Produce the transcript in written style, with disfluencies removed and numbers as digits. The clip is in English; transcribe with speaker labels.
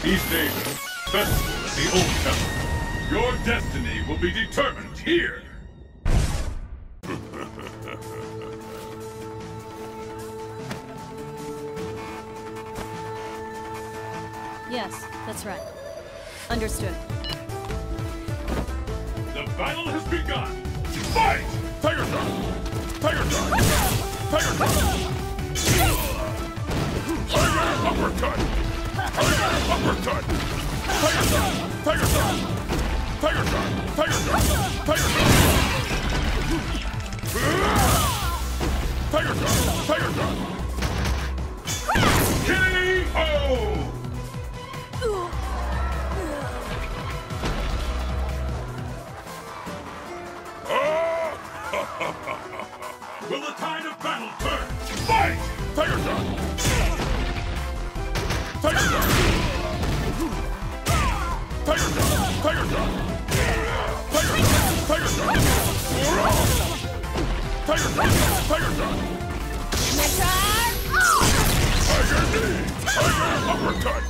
Speaker 1: East Asia, festival at the Old Temple. Your destiny will be determined here.
Speaker 2: Yes, that's right. Understood.
Speaker 1: The battle has begun! Fight! Tiger Shot! Tiger Shot! Tiger Shot! Tiger Uppercut! Tiger Uppercut! Tiger Shot! Tiger Shot! Tiger Shot! Tiger Shot! Tiger Shot! Tiger Shot! Tiger Shot! K.O. Will the tide of battle turn? Fight! Tiger Shot! Tiger Shot! Tiger Shot! Tiger Shot! Tiger Shot! Tiger Shot! Tiger Shot! Tiger Shot! Tiger Knee! Tiger Uppercut!